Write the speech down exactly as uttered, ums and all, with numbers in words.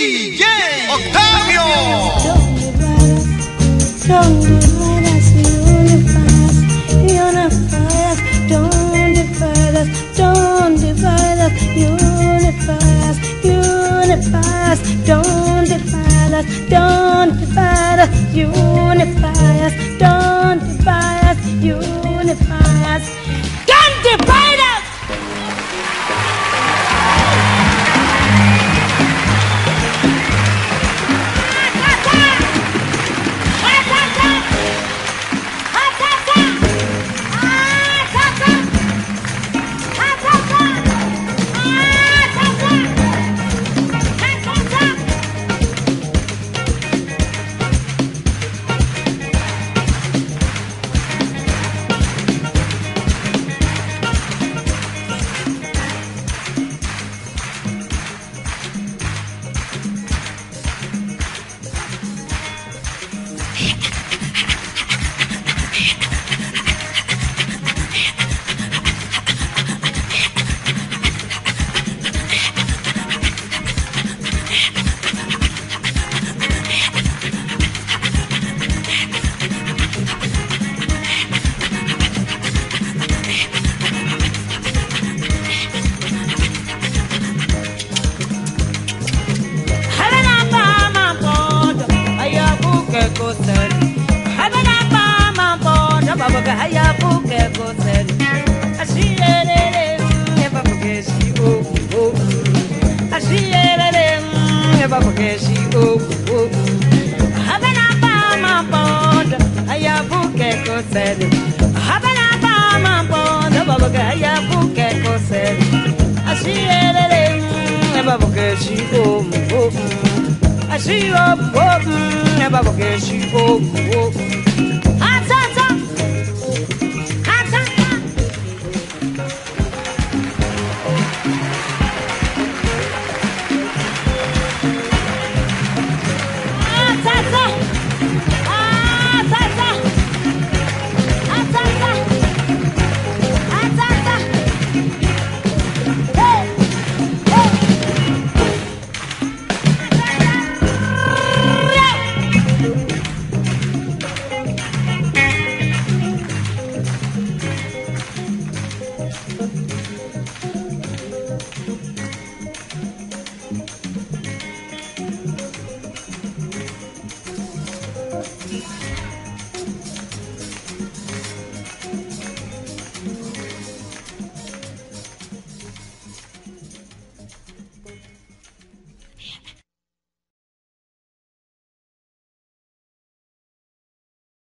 D J Octavio. Don't divide us, unify us, unify us, don't divide us, unify us, unify us, don't divide us, don't divide us, unify us, don't divide us, unify us, don't divide us. She oh oh, never forget she oh oh.